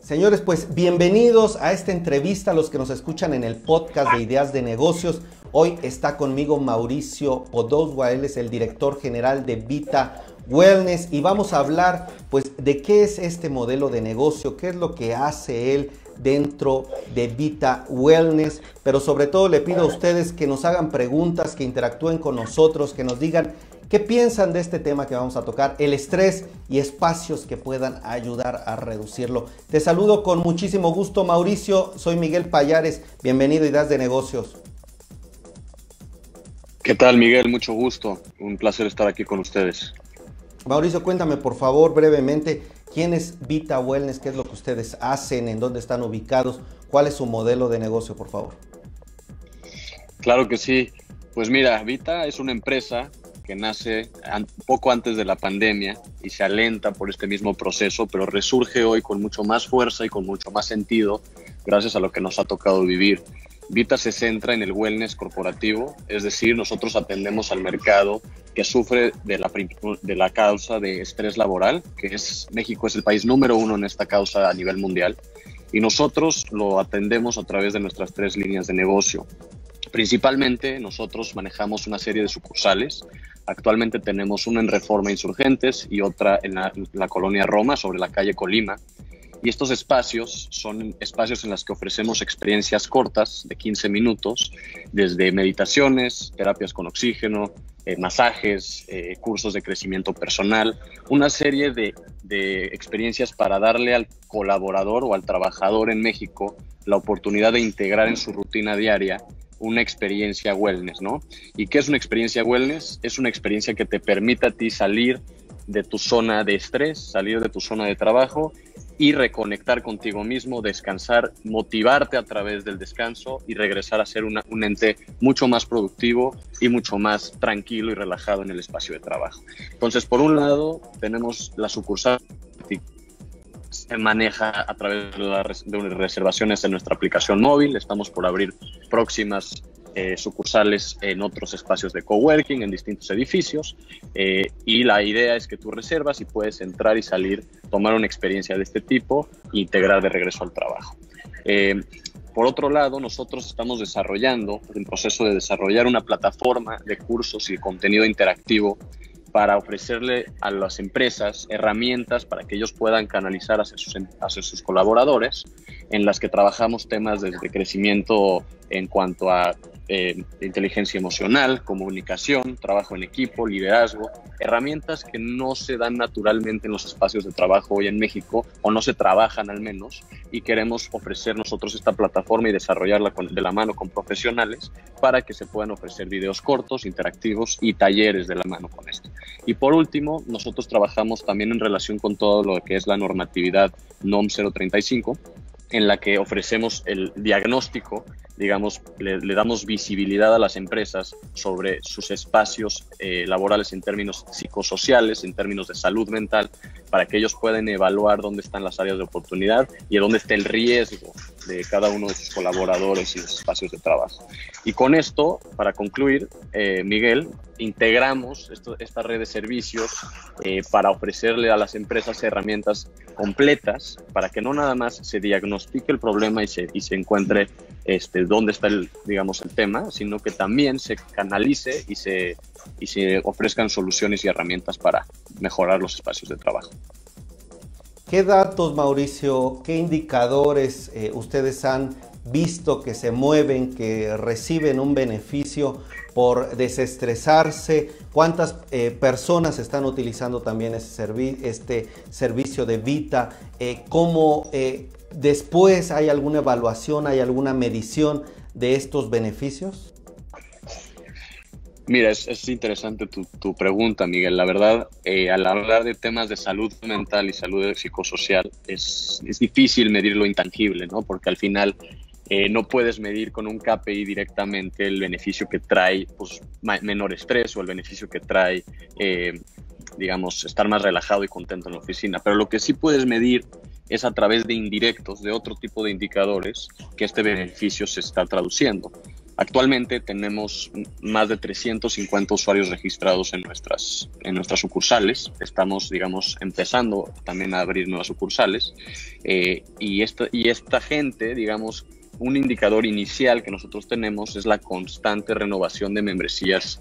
Señores, pues bienvenidos a esta entrevista, a los que nos escuchan en el podcast de Ideas de Negocios. Hoy está conmigo Mauricio Podoswa, él es el director general de Vita Wellness y vamos a hablar pues de qué es este modelo de negocio, qué es lo que hace él dentro de Vita Wellness, pero sobre todo le pido a ustedes que nos hagan preguntas, que interactúen con nosotros, que nos digan qué piensan de este tema que vamos a tocar, el estrés y espacios que puedan ayudar a reducirlo. Te saludo con muchísimo gusto, Mauricio, soy Miguel Payares, bienvenido a Ideas de Negocios. ¿Qué tal, Miguel? Mucho gusto, un placer estar aquí con ustedes. Mauricio, cuéntame por favor brevemente, ¿quién es Vita Wellness? ¿Qué es lo que ustedes hacen? ¿En dónde están ubicados? ¿Cuál es su modelo de negocio, por favor? Claro que sí. Pues mira, Vita es una empresa que nace poco antes de la pandemia y se alenta por este mismo proceso, pero resurge hoy con mucho más fuerza y con mucho más sentido gracias a lo que nos ha tocado vivir. Vita se centra en el wellness corporativo, es decir, nosotros atendemos al mercado que sufre de la causa de estrés laboral, México es el país número 1 en esta causa a nivel mundial, y nosotros lo atendemos a través de nuestras 3 líneas de negocio. Principalmente nosotros manejamos una serie de sucursales. Actualmente tenemos una en Reforma Insurgentes y otra en la colonia Roma, sobre la calle Colima. Y estos espacios son espacios en los que ofrecemos experiencias cortas de 15 minutos, desde meditaciones, terapias con oxígeno, masajes, cursos de crecimiento personal, una serie de experiencias para darle al colaborador o al trabajador en México la oportunidad de integrar en su rutina diaria una experiencia wellness, ¿no? ¿Y qué es una experiencia wellness? Es una experiencia que te permite a ti salir de tu zona de estrés, salir de tu zona de trabajo y reconectar contigo mismo, descansar, motivarte a través del descanso y regresar a ser un ente mucho más productivo y mucho más tranquilo y relajado en el espacio de trabajo. Entonces, por un lado, tenemos la sucursal que se maneja a través de reservaciones en nuestra aplicación móvil. Estamos por abrir próximas sucursales en otros espacios de coworking, en distintos edificios, y la idea es que tú reservas y puedes entrar y salir, tomar una experiencia de este tipo e integrar de regreso al trabajo. Por otro lado, nosotros estamos desarrollando, en proceso de desarrollar una plataforma de cursos y contenido interactivo para ofrecerle a las empresas herramientas para que ellos puedan canalizar hacia sus colaboradores, en las que trabajamos temas desde crecimiento en cuanto a inteligencia emocional, comunicación, trabajo en equipo, liderazgo, herramientas que no se dan naturalmente en los espacios de trabajo hoy en México, o no se trabajan al menos, y queremos ofrecer nosotros esta plataforma y desarrollarla de la mano con profesionales para que se puedan ofrecer videos cortos, interactivos y talleres de la mano con esto. Y por último, nosotros trabajamos también en relación con todo lo que es la normatividad NOM 035, en la que ofrecemos el diagnóstico, digamos, le damos visibilidad a las empresas sobre sus espacios laborales en términos psicosociales, en términos de salud mental, para que ellos puedan evaluar dónde están las áreas de oportunidad y dónde está el riesgo de cada uno de sus colaboradores y de sus espacios de trabajo. Y con esto, para concluir, Miguel, integramos esta red de servicios para ofrecerle a las empresas herramientas completas para que no nada más se diagnostique el problema y se encuentre dónde está el tema, sino que también se canalice y se ofrezcan soluciones y herramientas para mejorar los espacios de trabajo. ¿Qué datos, Mauricio, qué indicadores ustedes han visto que se mueven, que reciben un beneficio por desestresarse? ¿Cuántas personas están utilizando también este servicio de Vita? ¿Cómo después hay alguna evaluación, hay alguna medición de estos beneficios? Mira, es interesante tu pregunta, Miguel. La verdad, al hablar de temas de salud mental y salud psicosocial, es difícil medir lo intangible, ¿no? Porque al final no puedes medir con un KPI directamente el beneficio que trae pues, menor estrés o el beneficio que trae, estar más relajado y contento en la oficina. Pero lo que sí puedes medir es a través de indirectos, de otro tipo de indicadores, que este beneficio se está traduciendo. Actualmente tenemos más de 350 usuarios registrados en nuestras sucursales. Estamos, digamos, empezando también a abrir nuevas sucursales. Y esta gente, digamos, un indicador inicial que nosotros tenemos es la constante renovación de membresías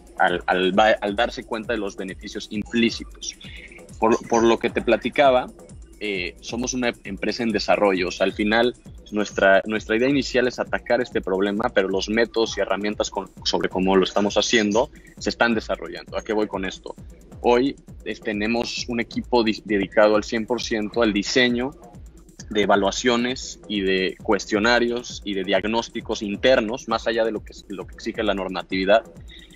al darse cuenta de los beneficios implícitos. Por lo que te platicaba, somos una empresa en desarrollo. O sea, al final, nuestra idea inicial es atacar este problema, pero los métodos y herramientas sobre cómo lo estamos haciendo se están desarrollando. ¿A qué voy con esto? Hoy tenemos un equipo dedicado al 100% al diseño de evaluaciones y de cuestionarios y de diagnósticos internos, más allá de lo que exige la normatividad,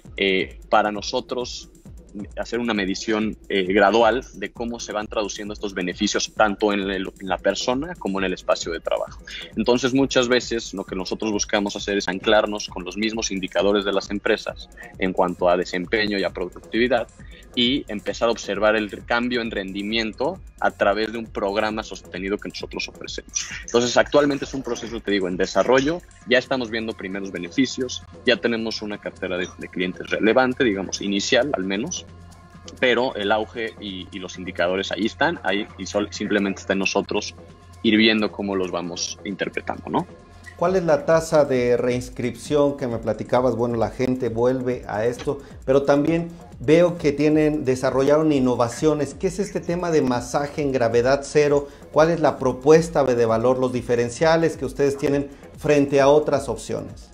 para nosotros hacer una medición gradual de cómo se van traduciendo estos beneficios tanto en la persona como en el espacio de trabajo. Entonces, muchas veces lo que nosotros buscamos hacer es anclarnos con los mismos indicadores de las empresas en cuanto a desempeño y a productividad y empezar a observar el cambio en rendimiento a través de un programa sostenido que nosotros ofrecemos. Entonces, actualmente es un proceso, te digo, en desarrollo. Ya estamos viendo primeros beneficios, ya tenemos una cartera de clientes relevante, digamos, inicial al menos, pero el auge y los indicadores ahí están, y simplemente está en nosotros ir viendo cómo los vamos interpretando, ¿no? ¿Cuál es la tasa de reinscripción que me platicabas? Bueno, la gente vuelve a esto, pero también veo que desarrollaron innovaciones. ¿Qué es este tema de masaje en gravedad cero? ¿Cuál es la propuesta de valor, los diferenciales que ustedes tienen frente a otras opciones?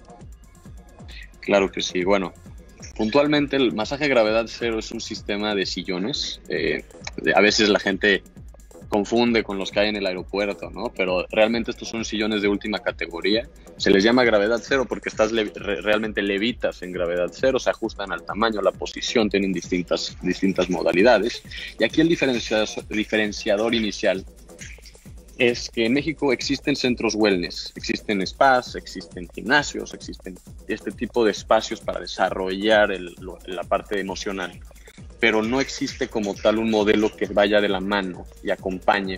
Claro que sí. Bueno, puntualmente el masaje de gravedad cero es un sistema de sillones. A veces la gente confunde con los que hay en el aeropuerto, ¿no? Pero realmente estos son sillones de última categoría. Se les llama gravedad cero porque realmente levitas en gravedad cero, se ajustan al tamaño, a la posición, tienen distintas modalidades. Y aquí el diferenciador inicial es que en México existen centros wellness, existen spas, existen gimnasios, existen este tipo de espacios para desarrollar la parte emocional. Pero no existe como tal un modelo que vaya de la mano y acompañe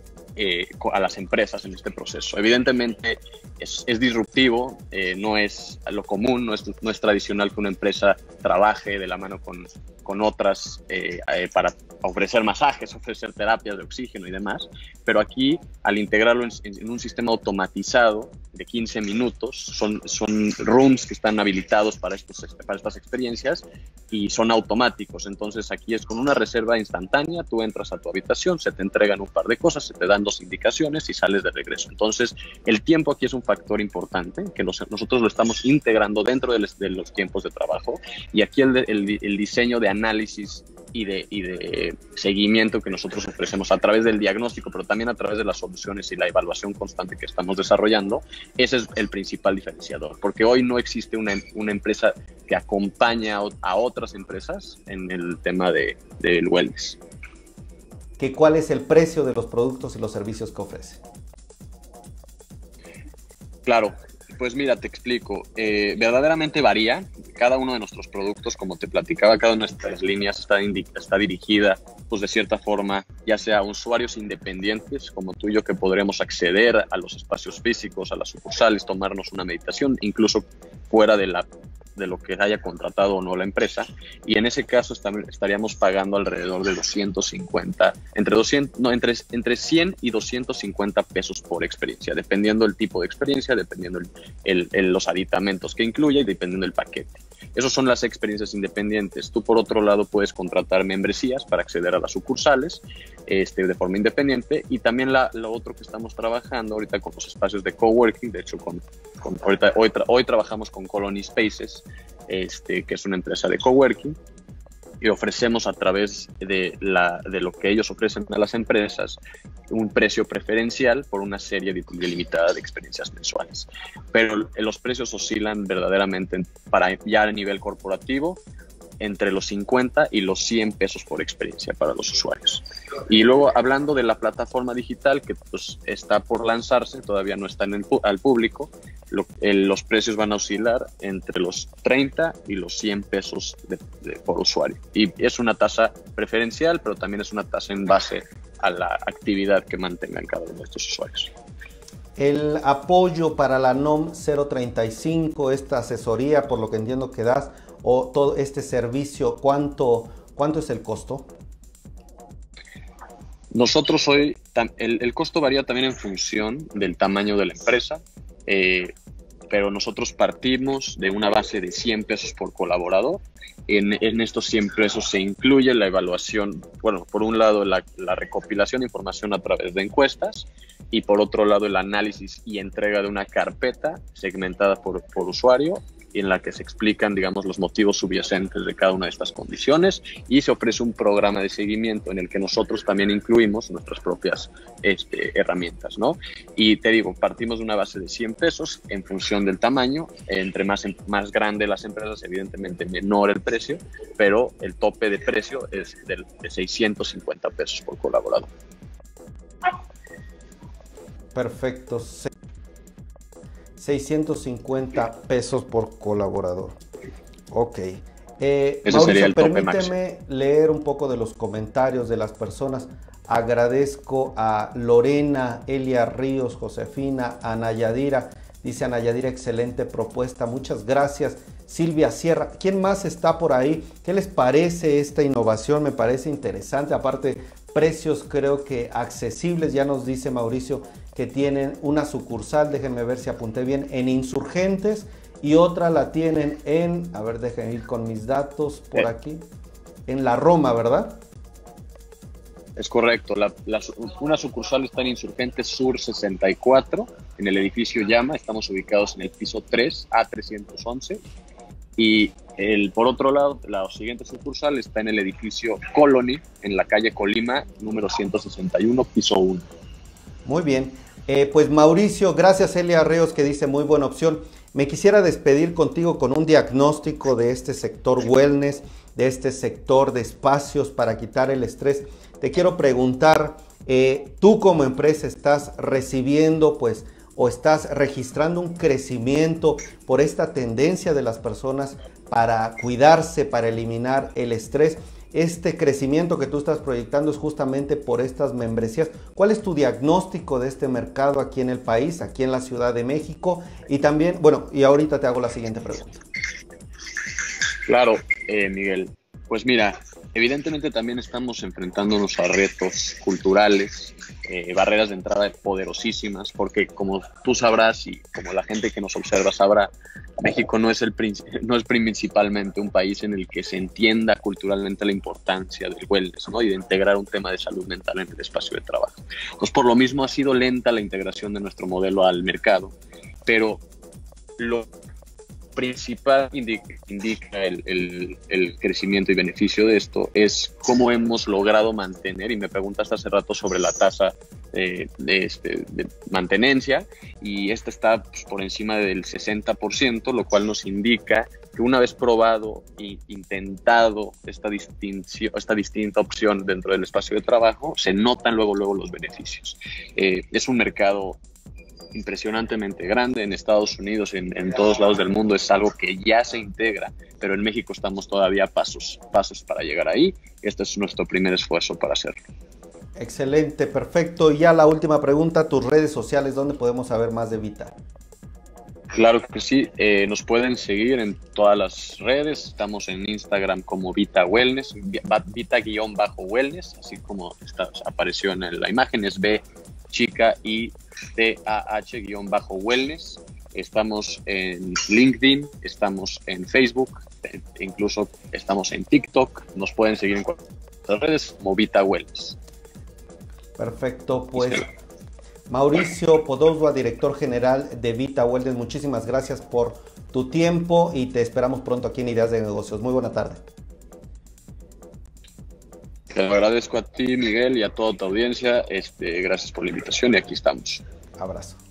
a las empresas en este proceso. Evidentemente es disruptivo, no es lo común, no es tradicional que una empresa trabaje de la mano con otras para ofrecer masajes, ofrecer terapias de oxígeno y demás, pero aquí al integrarlo en un sistema automatizado de 15 minutos, son rooms que están habilitados para estas experiencias y son automáticos. Entonces aquí es con una reserva instantánea, tú entras a tu habitación, se te entregan un par de cosas, se te dan 2 indicaciones y sales de regreso. Entonces el tiempo aquí es un factor importante que nosotros lo estamos integrando dentro de los tiempos de trabajo, y aquí el diseño de análisis y de seguimiento que nosotros ofrecemos a través del diagnóstico, pero también a través de las soluciones y la evaluación constante que estamos desarrollando, ese es el principal diferenciador, porque hoy no existe una empresa que acompaña a otras empresas en el tema del wellness. ¿Cuál es el precio de los productos y los servicios que ofrece? Claro, pues mira, te explico. Verdaderamente varía. Cada uno de nuestros productos, como te platicaba, cada una de nuestras líneas está dirigida, pues de cierta forma, ya sea a usuarios independientes como tú y yo, que podremos acceder a los espacios físicos, a las sucursales, tomarnos una meditación, incluso fuera de lo que haya contratado o no la empresa, y en ese caso estaríamos pagando alrededor de 250, entre 100 y 250 pesos por experiencia, dependiendo el tipo de experiencia, dependiendo los aditamentos que incluya y dependiendo del paquete. Esas son las experiencias independientes. Tú, por otro lado, puedes contratar membresías para acceder a las sucursales de forma independiente, y también lo otro que estamos trabajando ahorita con los espacios de coworking. De hecho, hoy trabajamos con Colony Spaces, que es una empresa de coworking, y ofrecemos a través de lo que ellos ofrecen a las empresas un precio preferencial por una serie delimitada de experiencias mensuales. Pero los precios oscilan verdaderamente para ya a nivel corporativo entre los 50 y los 100 pesos por experiencia para los usuarios. Y luego, hablando de la plataforma digital, que pues está por lanzarse, todavía no está al público, los precios van a oscilar entre los 30 y los 100 pesos por usuario. Y es una tasa preferencial, pero también es una tasa en base a la actividad que mantengan cada uno de estos usuarios. el apoyo para la NOM 035, esta asesoría, por lo que entiendo que das, o todo este servicio, ¿cuánto es el costo? Nosotros hoy, el costo varía también en función del tamaño de la empresa, pero nosotros partimos de una base de 100 pesos por colaborador. En estos 100 pesos se incluye la evaluación, bueno, por un lado la recopilación de información a través de encuestas y por otro lado el análisis y entrega de una carpeta segmentada por usuario, en la que se explican, digamos, los motivos subyacentes de cada una de estas condiciones, y se ofrece un programa de seguimiento en el que nosotros también incluimos nuestras propias herramientas, ¿no? Y te digo, partimos de una base de 100 pesos en función del tamaño. Entre más grande las empresas, evidentemente menor el precio, pero el tope de precio es de 650 pesos por colaborador. Perfecto. 650 pesos por colaborador. Ok. Ese Mauricio, sería el tope permíteme máximo. leer un poco de los comentarios de las personas. Agradezco a Lorena, Elia Ríos, Josefina, Ana Yadira. Dice Ana Yadira, excelente propuesta. Muchas gracias. Silvia Sierra. ¿Quién más está por ahí? ¿Qué les parece esta innovación? Me parece interesante. Aparte, precios creo que accesibles. Ya nos dice Mauricio que tienen una sucursal, déjenme ver si apunté bien, en Insurgentes, y otra la tienen en, a ver, déjenme ir con mis datos por aquí, en la Roma, ¿verdad? Es correcto. Una sucursal está en Insurgentes Sur 64, en el edificio Llama. Estamos ubicados en el piso 3, A311. Y por otro lado, la siguiente sucursal está en el edificio Colony, en la calle Colima, número 161, piso 1. Muy bien. Pues Mauricio, gracias. Elia Ríos, que dice muy buena opción. Me quisiera despedir contigo con un diagnóstico de este sector wellness, de este sector de espacios para quitar el estrés. Te quiero preguntar, tú como empresa estás recibiendo pues o estás registrando un crecimiento por esta tendencia de las personas para cuidarse, para eliminar el estrés. Este crecimiento que tú estás proyectando es justamente por estas membresías. ¿Cuál es tu diagnóstico de este mercado aquí en el país, aquí en la Ciudad de México? Y también, bueno, y ahorita te hago la siguiente pregunta. Claro, Miguel. Pues mira, evidentemente también estamos enfrentándonos a retos culturales, barreras de entrada poderosísimas, porque como tú sabrás y como la gente que nos observa sabrá, México no es principalmente un país en el que se entienda culturalmente la importancia del wellness, ¿no? Y de integrar un tema de salud mental en el espacio de trabajo. Pues por lo mismo ha sido lenta la integración de nuestro modelo al mercado, pero lo principal indica el crecimiento y beneficio de esto es cómo hemos logrado mantener, y me preguntaste hace rato sobre la tasa de mantenencia, y esta está pues, por encima del 60%, lo cual nos indica que una vez probado e intentado esta distinta opción dentro del espacio de trabajo, se notan luego los beneficios. Es un mercado impresionantemente grande en Estados Unidos, en todos lados del mundo es algo que ya se integra, pero en México estamos todavía pasos para llegar ahí. Este es nuestro primer esfuerzo para hacerlo. Excelente, perfecto. Y ya la última pregunta, tus redes sociales, ¿dónde podemos saber más de Vita? Claro que sí, nos pueden seguir en todas las redes, estamos en Instagram como Vita Wellness, Vita-Wellness, así como apareció en la imagen, es B chica y TAH-Wellness. Estamos en LinkedIn, estamos en Facebook, incluso estamos en TikTok. Nos pueden seguir en nuestras redes como Vita Wellness. Perfecto, pues Mauricio Podoswa, director general de Vita Wellness, muchísimas gracias por tu tiempo y te esperamos pronto aquí en Ideas de Negocios. Muy buena tarde. Te lo agradezco a ti, Miguel, y a toda tu audiencia. Gracias por la invitación y aquí estamos. Abrazo.